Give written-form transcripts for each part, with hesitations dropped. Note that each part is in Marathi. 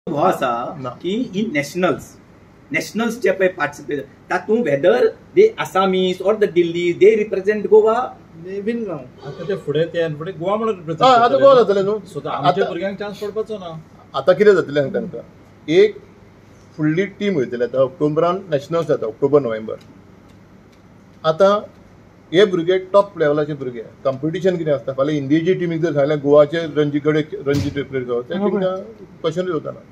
हो आसा की इन नॅशनल्स जे पळय पार्टिसिपेट तातूंत whether they Assamese or the Delhi they represent Goa been ना आता ते फुडें गोवा म्हणून रिप्रेझेंट आता गोवा जातले न्हू. सो आमच्या भुरग्यांक चान्स पडपाचो ना. आता कितें जातलें हांगा तांकां एक फुडली टीम वयतली. आतां ऑक्टोबरान नॅशनल्स जाता, ऑक्टोबर नोव्हेंबर. आतां हे भुरगे टॉप लेवलाचे भुरगे. कॉम्पिटिशन कितें आसता, फाल्यां इंडियेची टीमीक जर सांगलें गोवाचे रणजी रिप्रेझेंट जावं ते टिमीका क्वेश्चन येवचना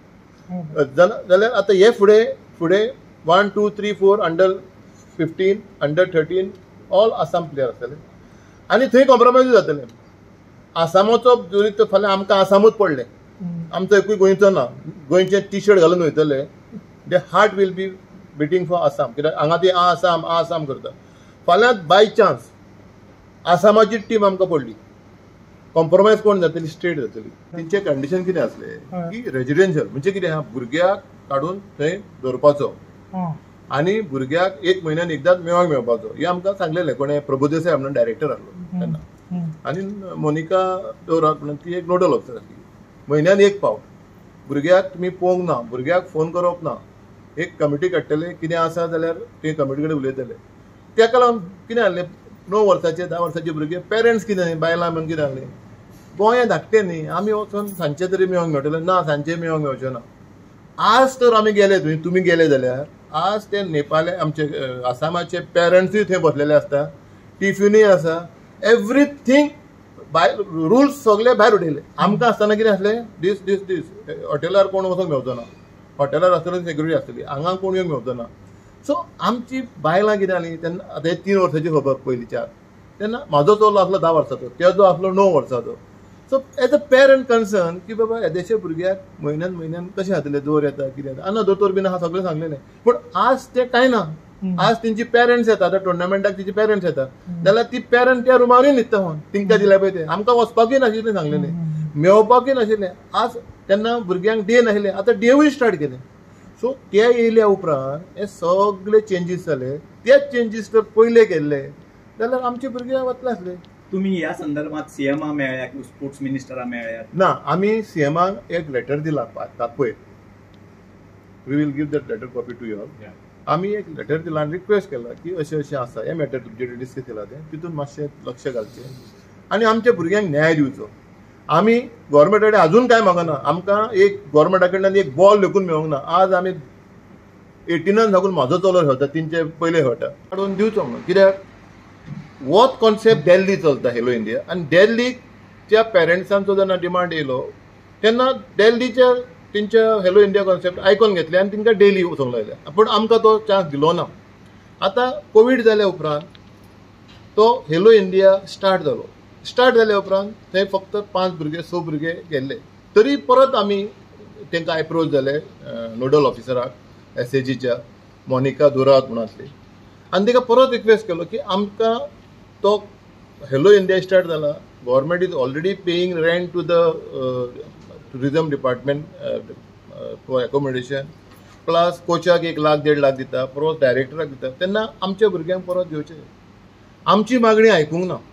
जाल्यार आतां हे फुडें 1, 2, 3, 4 अंडर-15 अंडर-13 ऑल आसाम प्लेयर आसतले आनी थंय कॉम्प्रोमायज जातले. आसामाचो जरी तर फाल्यां आमकां आसामूच पडलें, आमचो एकूय गोंयचो ना, गोंयचे टी शर्ट घालून वयतले, the heart will be beating for Assam. कित्याक हांगा ती आसाम करता. फाल्यां बाय चान्स आसामाची टीम आमकां पडली, कॉम्प्रोमायज कोण जातली, स्टेट जातली. तेंचे कंडिशन कितें आसलें की रेजिडेन्शियल म्हणजे कितें आहा, भुरग्याक काडून थंय दवरपाचो आनी भुरग्याक 1 म्हयन्यान एकदांच मेळोंक मेळपाचो. हे आमकां सांगलेलें कोणें, प्रभुदेसाय म्हणून डायरेक्टर आहलो तेन्ना, आनी मोनिका दौराक म्हणून ती एक नोडल ऑफिसर आसली. म्हयन्यान 1 फावट भुरग्याक तुमी पळोवंक ना, भुरग्याक फोन करप ना, एक कमिटी काडटले, कितें आसा जाल्यार ते कमिटी कडेन उलयतले. ताका लागून कितें जालें, 9 वर्साचे 10 वर्साचे भुरगे पेरंट्स कितें बायलां म्हणून कितें जालें, गोंया धाकटे न्ही, आमी वचून सांजचे तरी मेळोंक मेळटले ना, सांजचे मेळोंक मेळचे ना. आज तर आमी गेले थंय, तुमी गेले जाल्यार आज ते नेपाळी आमचे आसामाचे पेरंट्सूय थंय बसलेले आसता, टिफिनूय आसा, एवरीथींग रुल्स सगळे भायर उडयले. आमकां आसतना कितें आसलें, दीस हॉटेलार कोण वचोंक मेळचो ना, हॉटेलार आसतना सेक्युरिटी आसतली, हांगा कोण येवंक मेळचो ना. सो आमची बायलां कितें जालीं तेन्ना, आतां हे 3 वर्साची खबर पयलींच्या, तेन्ना म्हाजो चलो आसलो 10 वर्साचो, तेजो आसलो 9 वर्साचो. So as a parent concern की बाबा येदेशे भुरग्याक म्हयन्यान कशें जातलें, जोर येता कितें येता, आना दोतोर बीन आहा सगळें सांगलेलें. पूण आज ते कांय ना. आज तेंची पेरंट्स येता, आतां टुर्नामेंटाक तेंची पेरंट्स येता जाल्यार ती पेरंट त्या रुमारूय न्हिदता व्हरून तिंका दिल्या पळय ते. आमकां वचपाकूय नाशिल्लें सांगलेलें, मेळपाकूय नाशिल्लें. आज तेन्ना भुरग्यांक डे नाशिल्ले, आतां डेवूय स्टार्ट केले. सो ते येयल्या उपरांत हे सगळे चेंजीस जाले. तेच चेंजीस जर पयले केल्ले जाल्यार आमचे भुरगे वतले आसले. तुम्ही या संदर्भात सीएमा मेळ्ळ्या किंवा स्पोर्ट्स मिनिस्टरा मेळ्ळ्यात ना? आमी सीएमाक एक लेटर दिला तापय, we will give that letter copy to you all. आमी एक लेटर दिला आनी रिक्वेस्ट केला की अशें आसा, हे मॅटर तुमचे डिस्कस केला तें, तितून मातशें लक्ष घालचें आनी आमच्या भुरग्यांक न्याय दिवचो. आमी गव्हर्मेंटा कडेन अजून कांय मागना, आमकां एक गव्हर्मेंटा कडल्यान एक बॉल लेखून मेळोंक ना. आज आमी 18 साकून म्हाजो चलो खेळटा, तेंचे पयले खेळटा, काडून दिवचो म्हणून. कित्याक वोत कॉन्सेप्ट दिल्ली चलता हेलो इंडिया, आनी दिल्लीच्या पेरंट्सांचो जेन्ना डिमांड येयलो तेन्ना दिल्लीच्या तेंच्या हेलो इंडिया कॉन्सेप्ट आयकून घेतले आनी तेंकां डेली वचोंक लायले. पूण आमकां तो चान्स दिलो ना. आतां कोवीड जाल्या उपरांत तो हेलो इंडिया स्टार्ट जालो. स्टार्ट जाल्या उपरांत थंय फक्त 5 भुरगे 6 भुरगे गेल्ले. तरी परत आमी तेंकां अप्रोच जाले, नोडल ऑफिसराक SAGच्या मोनिका दुरात म्हणून आसली, आनी तेका परत रिक्वेस्ट केलो की आमकां तो हेलो इंडिया स्टार्ट जाला, government is already paying rent to the tourism department for accommodation, plus कोचाक 1 लाख 1.5 लाख दिता, परत डायरेक्टराक दिता, तेन्ना आमच्या भुरग्यांक परत घेवचें. आमची मागणी आयकूंक ना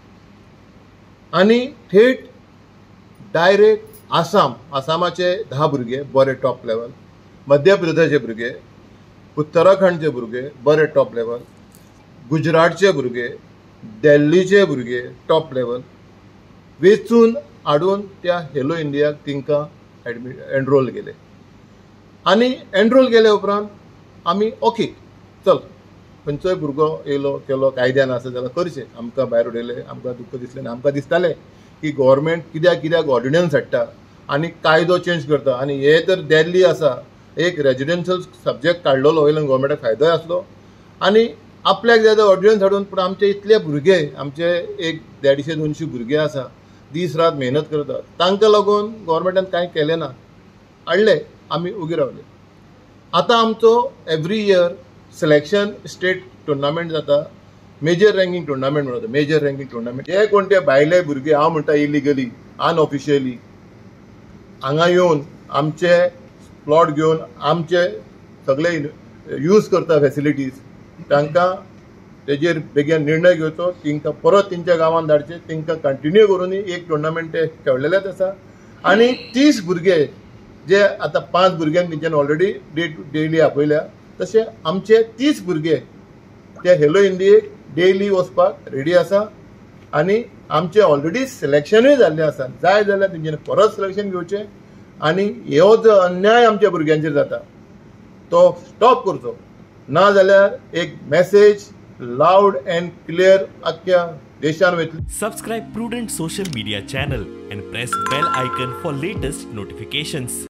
आनी थेट डायरेक्ट आसामाचे 10 भुरगे बरे टॉप लेवल, मध्य प्रदेशाचे भुरगे, उत्तराखंडचे भुरगे बरे टॉप लेवल, गुजरातचे भुरगे, दिल्लीचे भुरगे टॉप लेवल वेचून हाडून त्या हेलो इंडियाक तिंकां एनरोल केले. आनी एनरोल केल्या उपरांत आमी ओके चल, खंयचोय भुरगो येयलो केलो कायद्यान आसा जाल्यार करचें. आमकां भायर उडयले, आमकां दुख्ख दिसलें ना. आमकां दिसतालें की गव्हर्मेंट कित्याक ऑर्डिनन्स हाडटा आनी कायदो चेंज करता, आनी हे तर दिल्ली आसा, एक रेजिडेन्शियल सब्जेक्ट काडलेलो वयल्यान गव्हर्मेंटाक फायदोय आसलो आनी आपल्याक जाय तो ऑर्डिनन्स हाडून. पूण आमचे इतले भुरगे, आमचे एक 150-200 भुरगे आसा, दीस रात मेहनत करतात, तांकां लागून गव्हर्मेंटान कांय केलें ना. हाडले, आमी उगी रावले. आतां आमचो every year selection state tournament जाता, मेजर रँकींग टुर्नामेंट म्हणटा, मेजर रँकींग टुर्नामेंट. जे कोण ते भायले भुरगे, हांव म्हणटा इलिगली अनऑफिशियली हांगा येवन आमचे प्लॉट घेवन आमचे सगळे यूज करता फॅसिलिटीज, तांकां तेजेर बेगीन निर्णय घेवचो, तांकां परत तेंच्या गांवांत धाडचे, तांकां कंटिन्यू करून एक टुर्नामेंट ते खेळलेलेच आसा. आनी 30 भुरगे जे आतां 5 भुरग्यांक तेंच्यानी ऑलरेडी डेली आपयल्या, तशें आमचे 30 भुरगे ते हेलो इंडियेक डेली वचपाक रेडी आसा आनी आमचे ऑलरेडी सिलेक्शनूय जाल्लें आसा. जाय जाल्यार तेंच्यांनी परत सिलेक्शन घेवचें आनी हो जो अन्याय आमच्या भुरग्यांचेर जाता तो स्टॉप करचो. ना जाल्यार एक मेसेज लावड एंड क्लियर आख्या देशान वयतली. Subscribe Prudent social media channel and press bell icon for latest notifications.